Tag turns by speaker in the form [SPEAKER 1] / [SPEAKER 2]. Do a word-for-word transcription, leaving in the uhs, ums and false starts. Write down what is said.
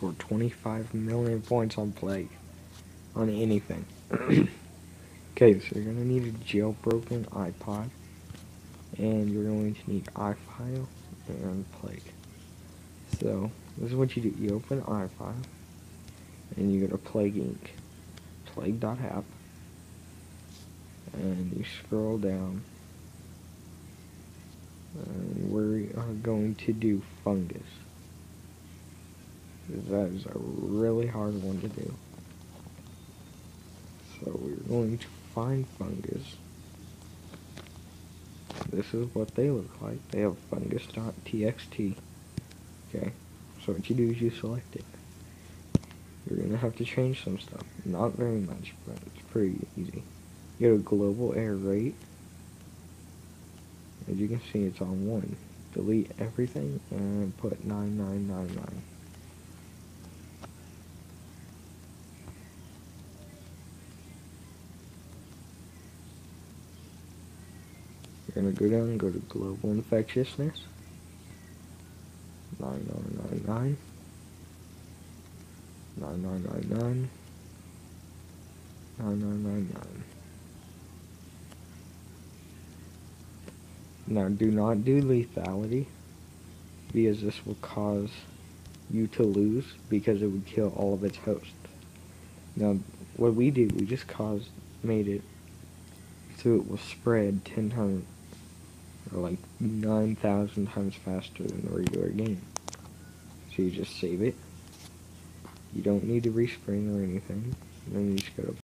[SPEAKER 1] score twenty-five million points on Plague. On anything. Okay, so you're going to need a jailbroken iPod. And you're going to need iFile and Plague. So, this is what you do. You open iFile. And you go to Plague Incorporated. Plague.app. And you scroll down. And we are going to do fungus. That is a really hard one to do. So we're going to find fungus. This is what they look like. They have fungus.txt. Okay, so what you do is you select it. You're going to have to change some stuff. Not very much, but it's pretty easy. You go to global error rate. As you can see, it's on one. Delete everything and put nine nine nine nine. You're going to go down and go to global infectiousness. nine nine nine nine. nine nine nine nine. nine nine nine nine. Now, do not do lethality, because this will cause you to lose, because it would kill all of its hosts. Now, what we do, we just caused, made it so it will spread ten times, or like nine thousand times faster than the regular game. So you just save it. You don't need to respring or anything. And then you just go to